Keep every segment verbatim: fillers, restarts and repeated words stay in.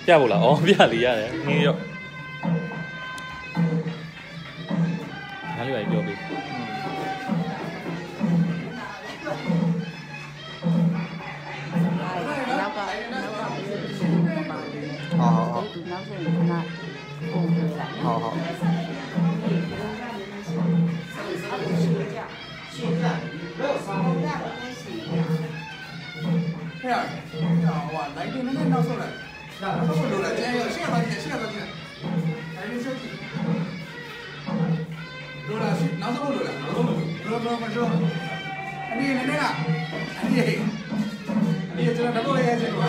ပြဖို့လားဩပြလေရတယ်ငင်းရောနားလေးပဲပြောပေး好好好。好好。 哎呀，哇，来一点那那闹出来，那都不录了，现在现在现在现在，还有手机，录了，哪时候录了？录录录录没说，你那那个，你你这个录了也这个。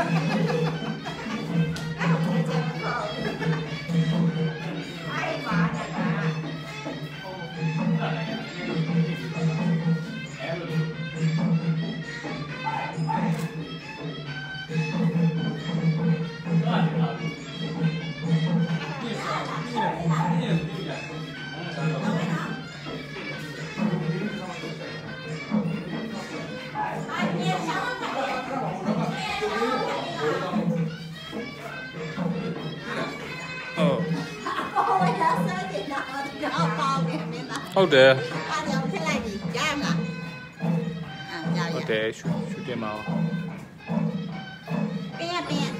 ဟုတ်တယ်အားကြောင့်ထည့်လိုက်ပြီရမလားအာရရဟုတ်တယ်ရှူရှူတင်ပါဦးပင်းရပင်း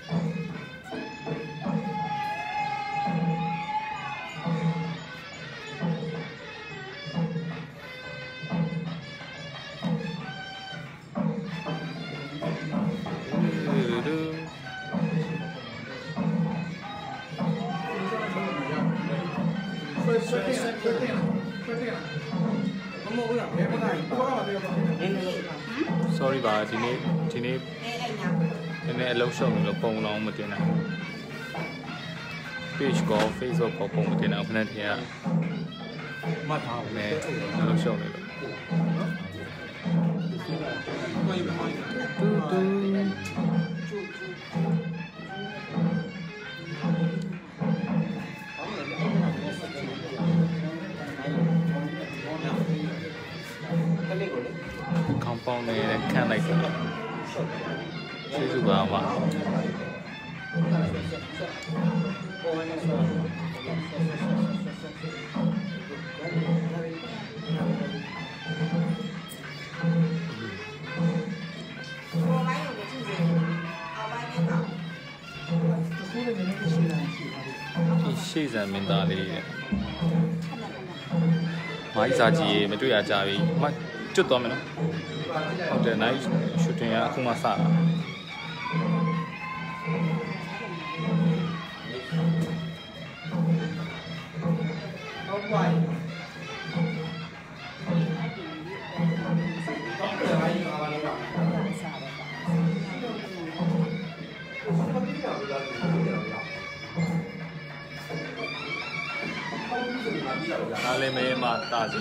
sorry ပါဒီနေ့ဒီနေ့နည်းနည်းအလုံးရှုံနေလို့ပုံလောင်းမတင်နိုင်ဘူး page ကော Facebook ကောပုံမတင်နိုင်ဘူးခဏတည်းကမှတ်ထားအောင်မယ်အလုံးရှုံနေလို့တူတူကောင်းပေါင်းနေတဲ့ခန့်လိုက်တာကျေးဇူးပါပါဒီရှေ့စံမင်းသားလေးမိုင်းစာကြီးမတွေ့ရကြပြီမကျွတ်သွားမယ်နော်ဟုတ်တယ် night shooting ကအခုမှစတာဟုတ်ပါဘူးဒါလည်းမဲမတာစီ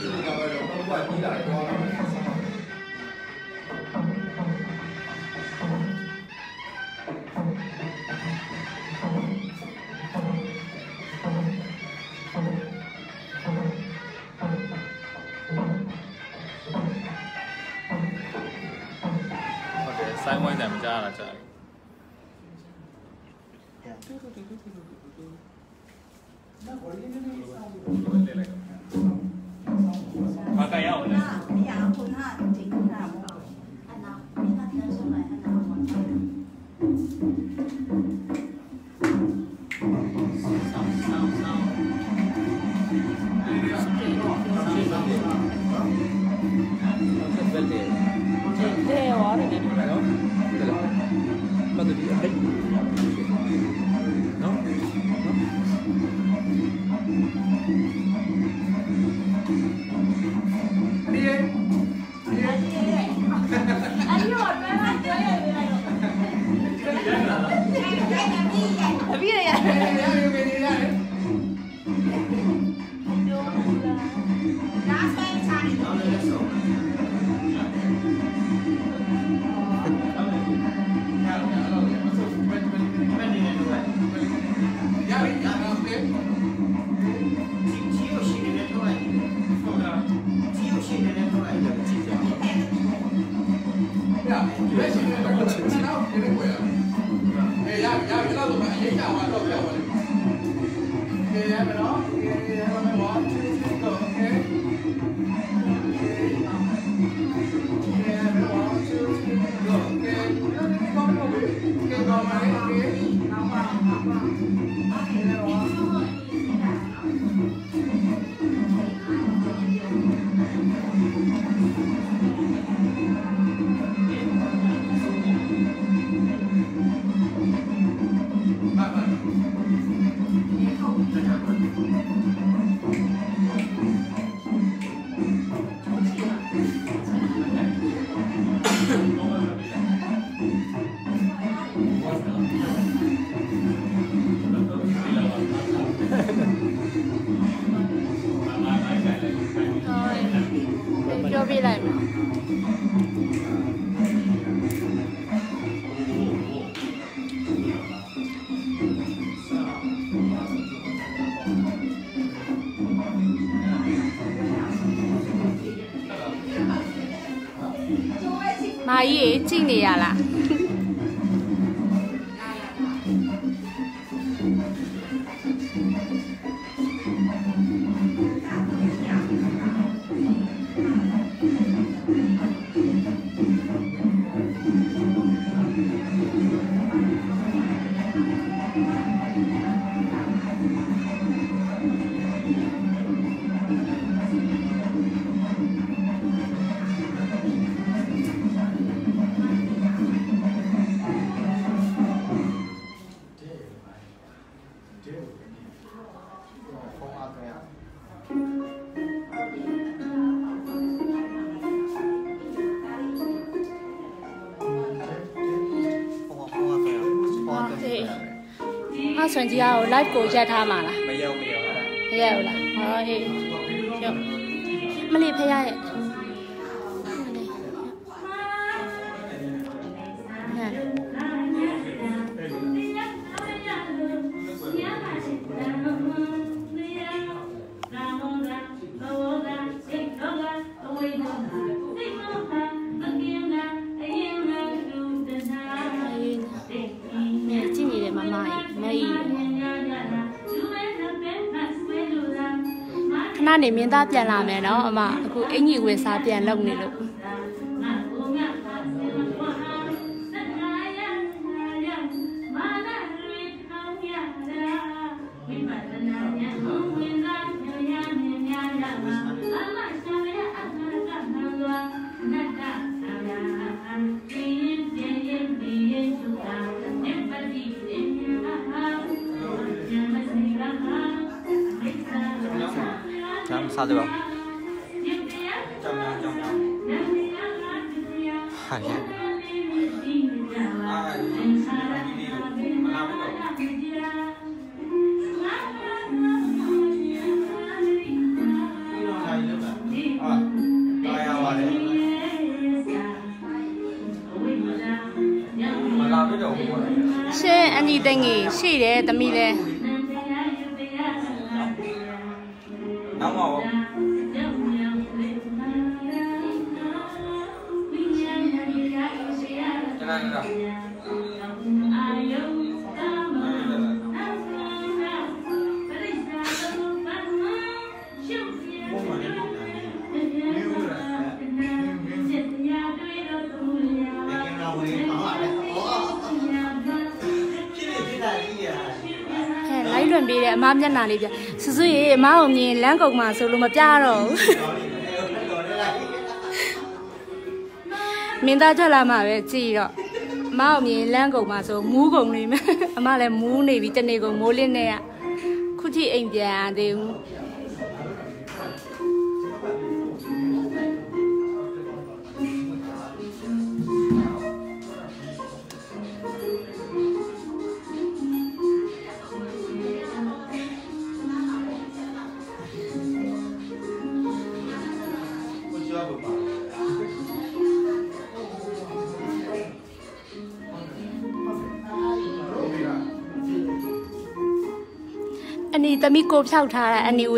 ဆိုင်ဝိုင်းတယ်မကြားတာကြားဘာကရအောင်လဲ你养混哈挺混哈安娜你那天上来安娜我对，我的那种。 ပတ်သက်ပြီးအဲ့နော်你你哎呦，原来这样原来有。特别呀。拿三叉的。 别信任，我知道别人会啊。哎呀呀，别老多。 ကြောင်ကတော့ပြောပါလိမ့်မယ်โอเคရမယ်နော်โอเคရမယ်one two three go okay okayရမယ်one two three go okay ဒီနေ့ကောင်းပါဘူး okay ကောင်းပါလေ okay ကောင်းပါကောင်းပါ okay ရမယ်ပြောပြလိုက်မယ်မာကြီးကြည့်နေရလားဟာဆွန်ကြီးကို live ကိုရက်ထားမှာလားမရောက်မရောက်မရောက်လားဟောဟေးရောက်မလေးဖရရဲ့ခဏနေမင်းသားပြန်လာမယ်နော်အမအခုအင်ကြီးဝယ်စားပြန်လုပ်နေလို့စားတယ်ပါကြောင်ကြောင်ကြောင်ဟာရအာဒီဒီမလာဘူးတော့အာတာယာပါတယ်မလာဘူးတော့ရှင်းအန်ဒီတင်ကြီးရှိတယ်သမီးလဲနောက်မှာလိုက်လွန်ပေးတယ်အမမျက်နှာလေးပြစစွရေအမအောင်မြင်လမ်းကုန်မှာဆိုလို့မပြတော့ဘူးမင်းသားထွက်လာမှပဲကြည်တော့အမအောင်မြင်လမ်းကုန်မှာဆိုမူးကုန်နေမယ်အမလည်းမူးနေပြီတနေ့ကုန်မိုးလင်းနေရခုထိအိမ်ပြန်ရသေးဘူးอันนี้ตะมีโกบเช่าท่าอันนี้เว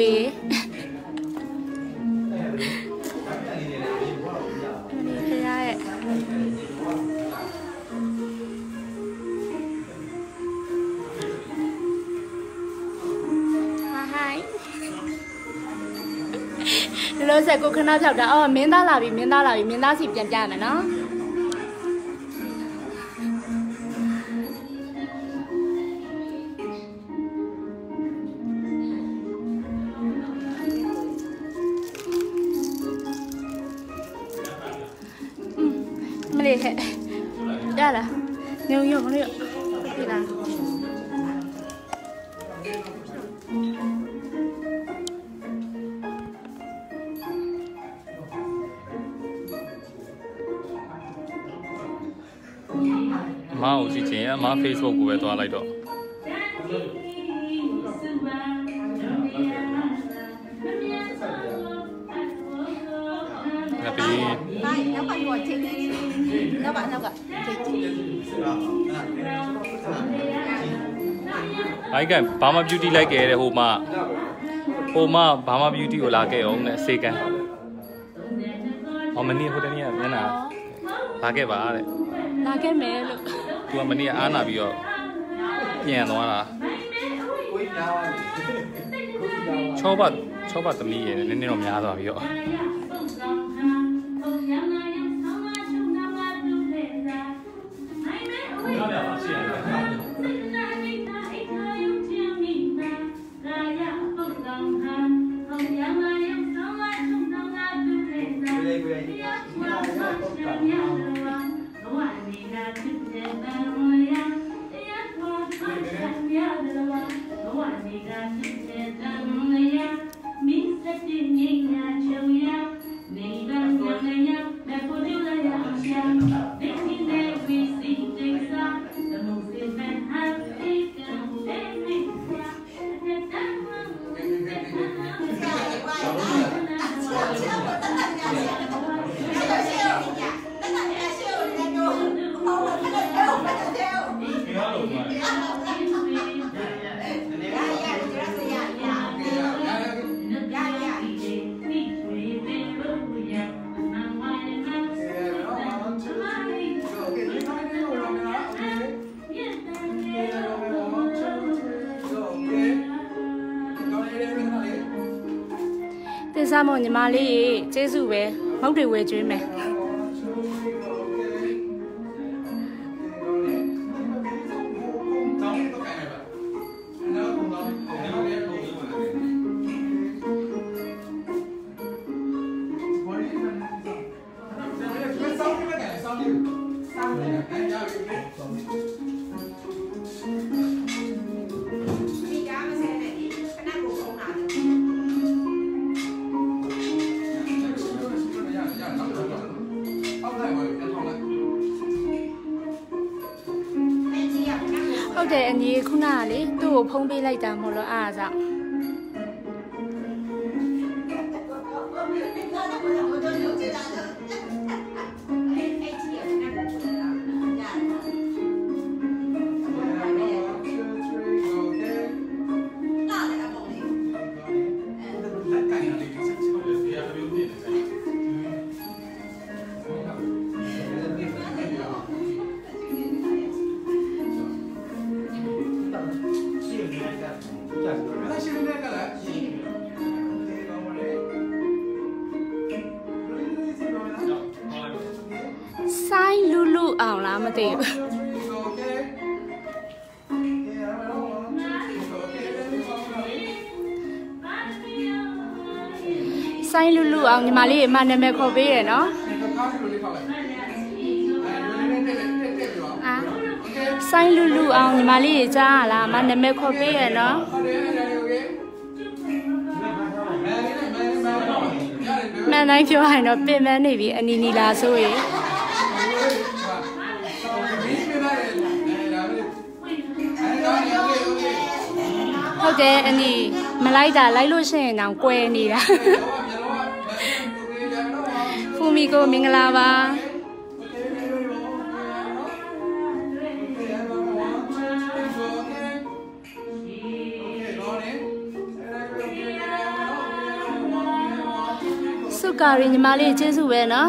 อันนี้လို့ဆက်ကိုခဏဖြောက်တာအော်မင်းသားလာပြီမင်းသားလာပြီမင်းသားစီပြန်ပြမယ်နော်မလေးဟဲ့ရလားညုံညုံမလို့ပြလားအမကိုကြည့်ချင်အမ Facebook ကိုပဲသွားလိုက်တော့ငါပြီး Này, nó phải ngồi trên đi. Nó bạn nó gọi. Ai cái Bama Beauty လိုက်ခဲ့တဲ့ဟိုမှာဟိုမှာ Bama Beauty ကိုလာခဲ့အောင်နဲ့စေကန်ဟောမနေ့ဟိုတနေ့ကမျက်နှာလာခဲ့ပါတဲ့လာခဲ့မယ်လို့သူကမနေ့ကအားနာပြီးတော့ပြန်သွားတာချောပတ်ချောပတ်သမီးရယ်နည်းနည်းတော့များသွားပြီးတော့တင်စားမို့ညီမလေးကျေးဇူးပဲမုတ်တွေဝယ်ကျွေးမယ်ဟုတ်တယ်အညီခုနကလေသူ့ကိုဖုံးပေးလိုက်တာမို့လို့အားအစားဆိုင်လူလူအောင်လားမသိဘူးဆိုင်လူလူအောင်ညီမလေးအမနာမည်ခေါ်ပေးရနော်အာဆိုင်လူလူအောင်ညီမလေးကြားလားအမနာမည်ခေါ်ပေးရနော်မန်တိုင်းပြောရင်တော့ပင်ပန်းနေပြီအနီနီလာဆိုရင်ဟုတ်တယ်အနီမလိုက်တာလိုက်လို့ရှိရင်တော့ကွဲနေတာဖူမီကိုမင်္ဂလာပါစုကာရီညီမလေးကျေးဇူးပဲနော်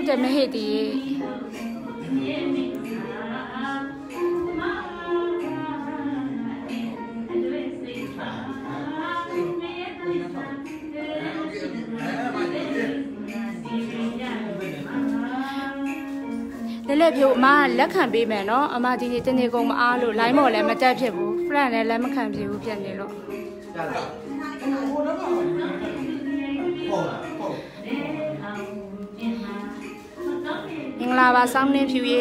တယ်မဟိတ်တီလဲလဲဖြိုအမလက်ခံပေးမယ်နော်အမဒီနေ့တနေ့ကုန်မအားလို့ line မော်လည်းမတက်ဖြစ်ဘူး friend လည်းလက်မခံဖြစ်ဘူးဖြစ်နေလို့မင်္ဂလာပါစောင်းနေဖြူရေ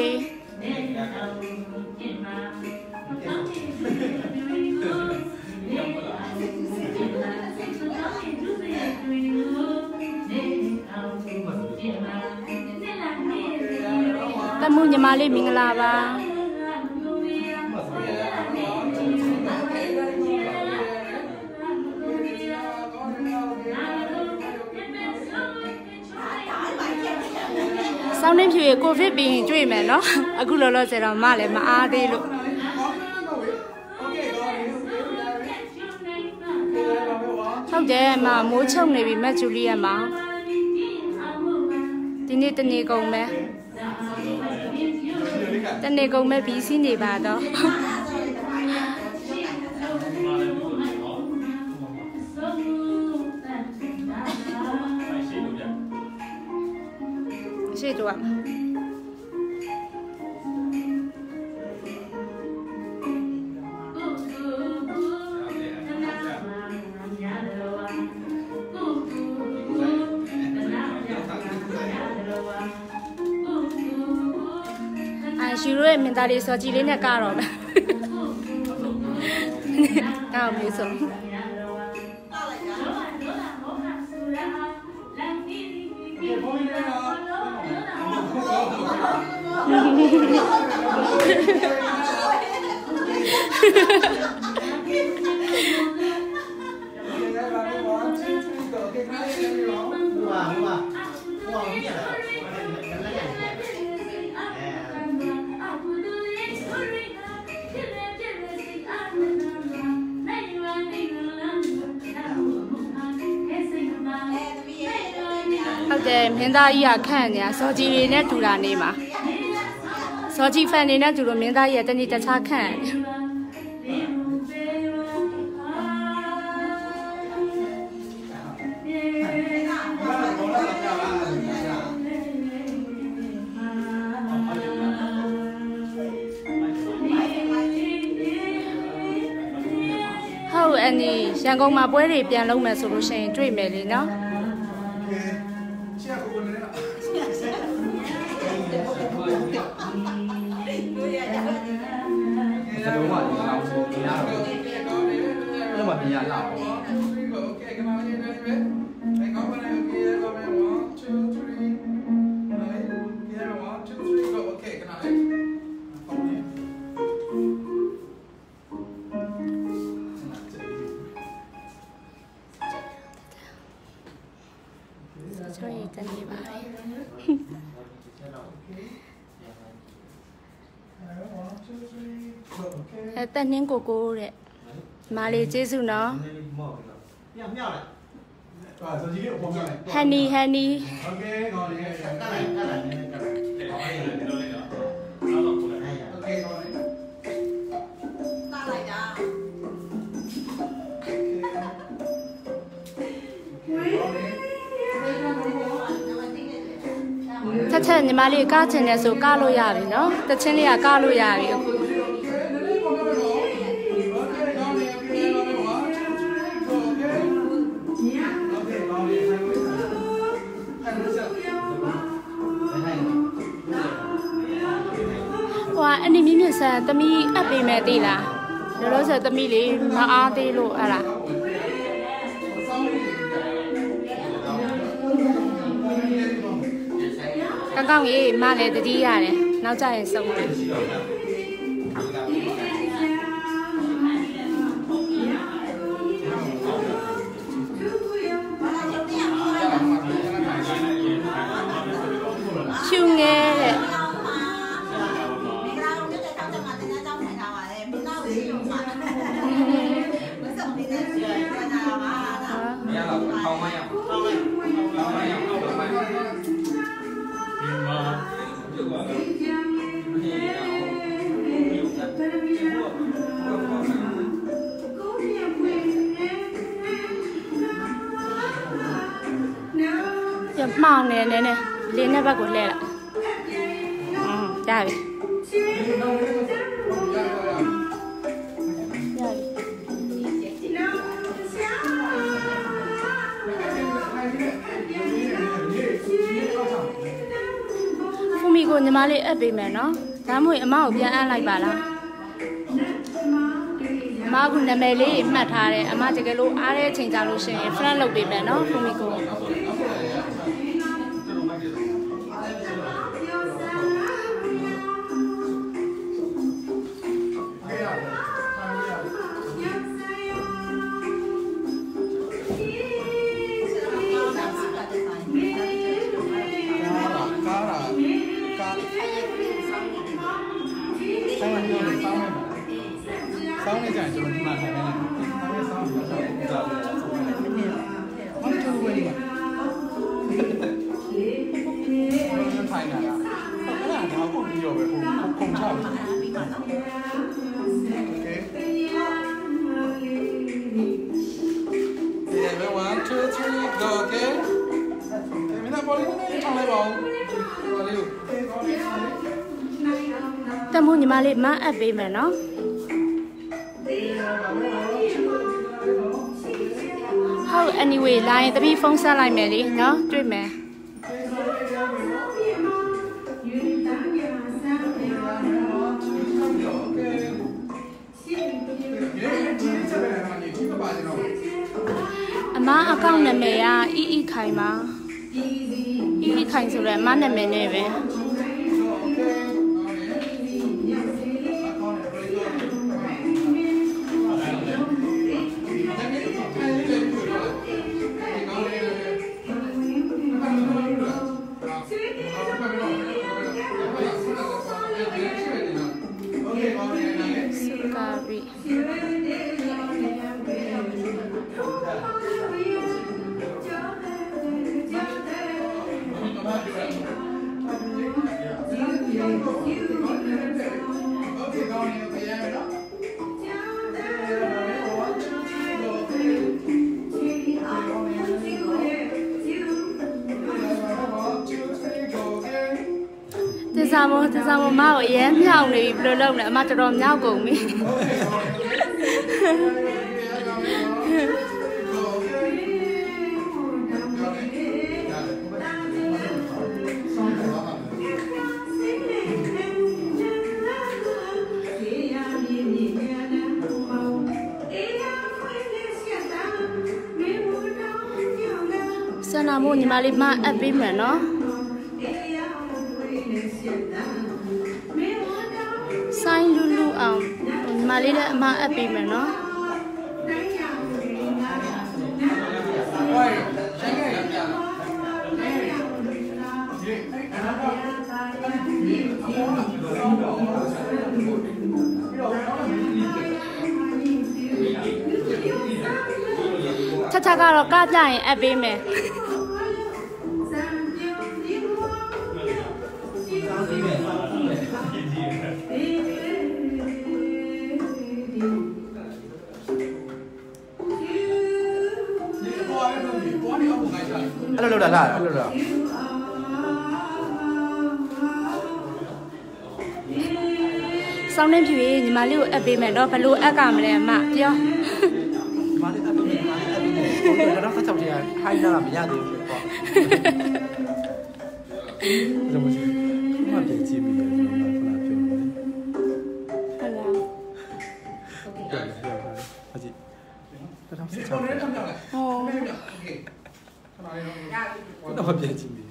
တမှုညီမလေးမင်္ဂလာပါစောင်းနေဖြူရေကိုဗစ်ပြီးရင်တွေ့မယ်နော်အခုလောလောဆယ်တော့မလည်းမအားသေးလို့ဟုတ်တယ်မမိုးချုံနေပြီမက်ဂျူလီယက်မှာဒီနေ့တနေ့ကုန်မယ်တနေ့ကုန်မဲ့ပြီးစီးနေပါတော့ရှိတော့ရှိရိုးရဲ့မင်သားလေးစောကြည်လေးနဲ့ကတော့မယ်တောက်မျိုးဆုံးဟုတ်တယ်မင်းသားကြီးကခန့်နေတာစောကြီးတွေနဲ့တူတာနေမှာစောကြီးဖန်နေနဲ့တူလို့မင်းသားကြီးကတနေ့တခြားခန့်ဟုတ်အနီရန်ကုန်မှာပွဲတွေပြန်လုပ်မယ်ဆိုလို့ရှိရင်တွေ့မယ်လေနော်所以真係吧。誒，等陣哥哥嘅，馬里姐姐喏。Honey honey。OK， 我哋。ချက်ချက်ညီမလေးကားချင်တယ်ဆိုကားလို့ရပြီနော်တချင်းလေးကကားလို့ရပြီအခုဟိုအနိမြင့်မြင့်ဆန်သမီးအပ်ပေးမယ်သိလားလောလောဆယ်သမီးလေးမအားသေးလို့အဲ့ဒါကောင်းကောင်းရေးမလည်းတတိရတယ်နောက်ကျရင်စုံတယ်ဖြူငယ်တဲ့မှောင်နေနေနေလင်းတဲ့ဘက်ကိုလှည့်လိုက်อืมရပြီဖူမီကိုညီမလေးအပ်ပေးမယ်နော်ဒါမှမဟုတ်အမကိုပြန်အပ်လိုက်ပါလားအမကနာမည်လေးမှတ်ထားတယ်အမတကယ်လို့အားတဲ့အချိန်ကြာလို့ရှိရင် friend လုပ်ပေးမယ်နော်ဖူမီကိုဆောင်းနေကြရင်ကျွန်တော်ဒီမှာထိုင်နေတယ်။ဆောင်းဆောင်းဆောင်းဆောင်း။ဘာလို့ကျိုးဝင်လဲ။ထိုင်နေတာ။အဲ့ဒါတော့ကိုပြီးတော့ပဲဟိုခုံချပြီ။โอเค။ Yeah, one, two, three, go, okay? Okay, မင်းပေါ်လေးနဲ့ထောင်လိုက်ပါဦး။ပေါ်လေးကိုတမို့ညီမလေးမအပ်ပေးမယ်နော်ဟုတ် anyway လာရင်တပီးဖုန်းဆက်လိုက်မယ်လေနော်တွေ့မယ်အမအကောင့်နာမည်ကအီအီခိုင်ပါအီအီခိုင်ဆိုတော့အမနာမည်နဲ့ပဲတစားမတစားမမကိုအရင်မြောက်နေပြီဘယ်လိုလုပ်လဲအမတော်တော်မြောက်ကုန်ပြီဆန္ဒမို့ညီမလေးမအပ်ပေးမယ်နော်ဆိုင်လူလူအောင်ညီမလေးလည်းအမအပ်ပေးမယ်နော်ချက်ချက်ကတော့ကပြရင်အပ်ပေးမယ်အဲ့လိုလုပ်တာလားအဲ့လိုလုပ်တာစောင်းနေဖြူရေညီမလေးကိုအပ်ပေးမယ်တော့ဘလို့အပ်ကမလဲအမပြောညီမလေးအပ်ပေးညီမလေးအပ်ပေးဟိုတော့ဆက်ချောက်ချင်ဟိုင်းလာမရသေးဘူးပေါ့ဒါမှမဟုတ်မပြေကြည့်မိတယ်ကျွန်တော်ကပြောတယ်ဟုတ်လားဟုတ်ကြည့်တော့ဆက်ချောက်ဟောတော့ပြေကြည့်မိ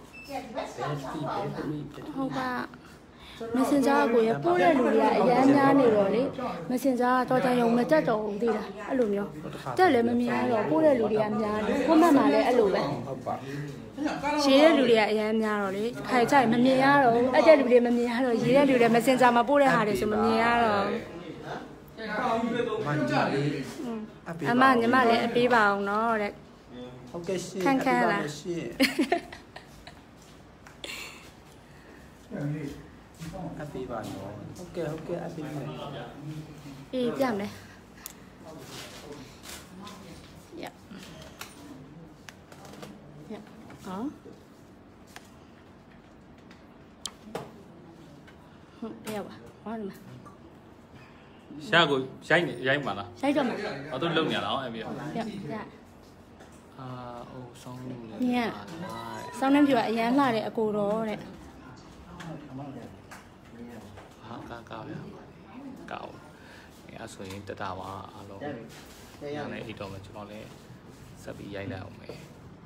ဟုတ်ပါMessenger ကိုရပို့တဲ့လူတွေကအရန်များနေတော့လေ Messenger ကတော့တန်ရုံမတက်တော့ဘူးသိလားအဲ့လိုမျိုးတက်လည်းမမြင်ရတော့ပို့တဲ့လူတွေကများတယ်ကိုမှတ်မှာလည်းအဲ့လိုပဲဟုတ်ပါရေးတဲ့လူတွေကအရန်များတော့လေခိုင်ကြိုက်မမြင်ရတော့အဲ့တဲ့လူတွေမမြင်ရတော့ရေးတဲ့လူတွေ Messenger မှာပို့တဲ့ဟာတွေဆိုမမြင်ရတော့အမညီမလည်းအပေးပါအောင်နော်တဲ့ဟုတ်ကဲ့ရှင်ခန့်ခန့်လားအပေးပါနော်ဟုတ်ကဲ့ဟုတ်ကဲ့အပေးမယ်အေးပြမယ်ရရနော်ဟုတ်ပြပါဟောဒီမှာရှာကိုရိုက်နေရိုက်ပါလားရိုက်တော့မှာအော်သူလုံနေရလားအဲ့ပြရရအာအိုးဆောင်းလို့လေညစောင်းနှမ်းပြူကအရန်လှတယ်အကိုတော့တဲ့ဟာကာကာဗျာကောက်အဲ့ဆိုရင်တတပါအားလုံးညနေအိတ်တော့မှကျွန်တော်လည်းဆက်ပြီးရိုက်လိုက်အောင်မယ်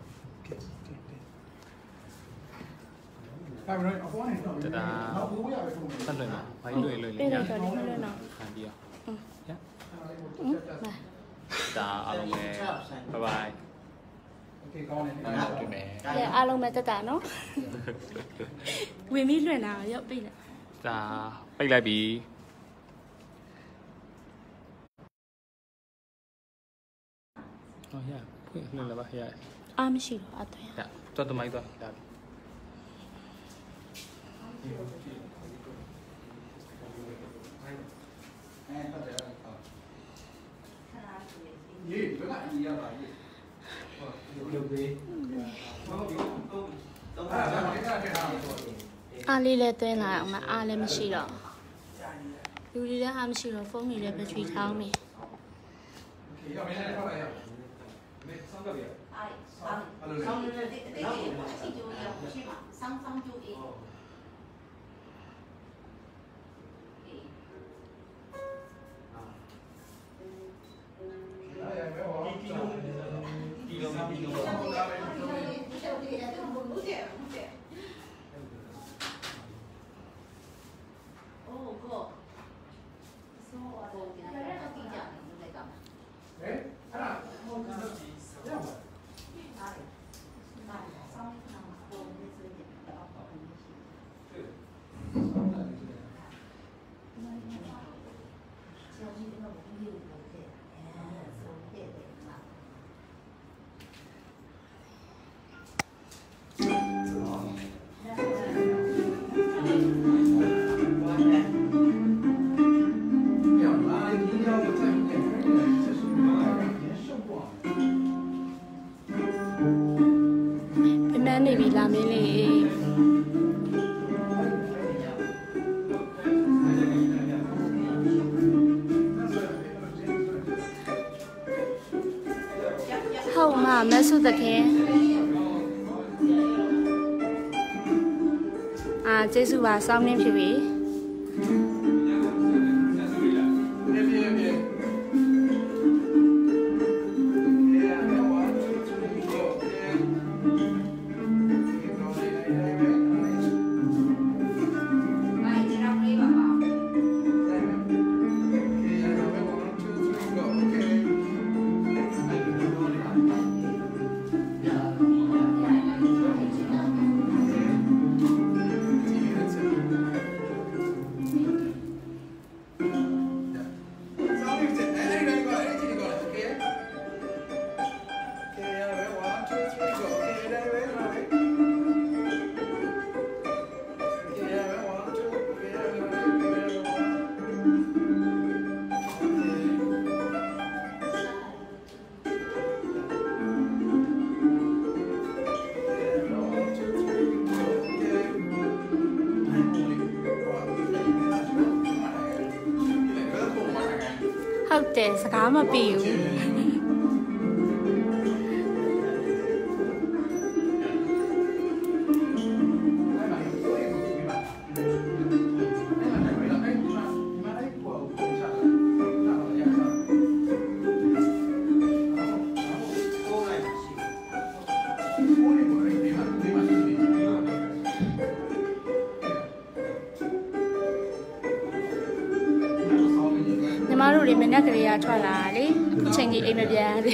ဒါပေမဲ့အပေါ်နေတော့တတနောက်ဘူးရပဲထုံးတယ်ဆက်လွင်ပါဘာလွင်လွင်လေးပြေးညလိုက်တော့ဒီမလို့နော်ခံပြီးရောညဟမ်လာတတအားလုံးပဲဘိုင်ဘိုင်โอเคကောင်းတယ်နောက်တွေ့မယ်ကဲအားလုံးပဲတက်တာနော်ဝင်ပြီးလွှင့်တာရောက်ပြီလေဒါပိတ်လိုက်ပြီဟောရဖွင့်လှည့်လာပါရအားမရှိတော့အသွင်ရတော်တမိုင်းတော့ရပြီရေးဘယ်ကအကြီးရပါရေးရုပ်သေးဟုတ်ပြီတော့အဲ့ဒါကအဲ့ဒါထည့်ထားမှာဆိုတော့အားလေးလည်းသွင်းလာအောင်မအားလည်းမရှိတော့လူတွေလည်းအားမရှိတော့ဖုန်းတွေလည်းဘက်ထရီထောင်းနေဒီတော့မင်းလည်းထောက်လိုက်ရမင်းဆောင်းကပြ哎，上上这这这这我是就要去嘛，上上就一。 နေပြီလာမင်းလေးဟုတ်မှာမဆုတခင်အာကျေးဇူးပါစောင်းနှင်းဖြစ်ပြီဟုတ်တယ်စကားမပြေဘူးမတို့တွေမနက်ကလေးကထွက်လာလေအခုချိန်ကြီးအိမ်မပြန်သေး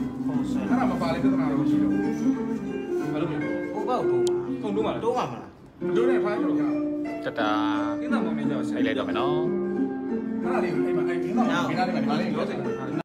တိုးမှာမလားတို့နဲ့ထားကြတော့တတာကင်းသားမောင်နေကြဆိုင်လိုက်တော့မယ်နော်အဲ့ဒါလေးအဲ့မှာအဲ့ကင်းသားမောင်ကင်းသားလေးမှာဒီမှာလေးပြောစင်